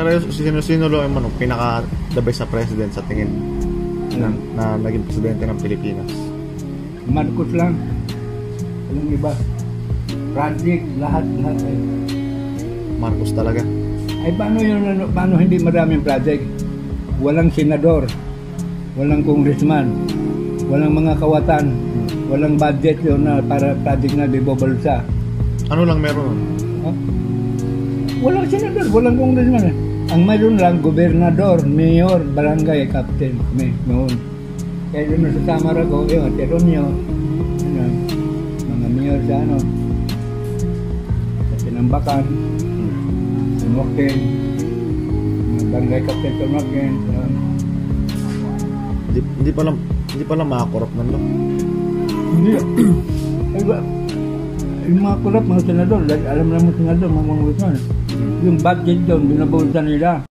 Pero sino lang yung pinaka-the best sa president sa tingin na naging presidente ng Pilipinas? Marcos lang. Walang iba. Project, lahat ay. Marcos talaga. Ay paano hindi maraming project? Walang senador, walang congressman, walang mga kawatan, walang budget yun na para project na bibobalsa. Ano lang meron? Huh? Walang senador, walang congressman. Ang mayroon lang, gobernador, mayor, barangay, captain, noon. Kaya doon sa Samara ko, yun, Teronio, mga mayor sa sa Tinambakan, Sunoken, mga barangay captain Sunoken. Hindi pala makakorap man lang. Hindi. Yung mga kurap, mga senador, alam naman senador, mga congressman. Yung budget doon, binabawasan nila.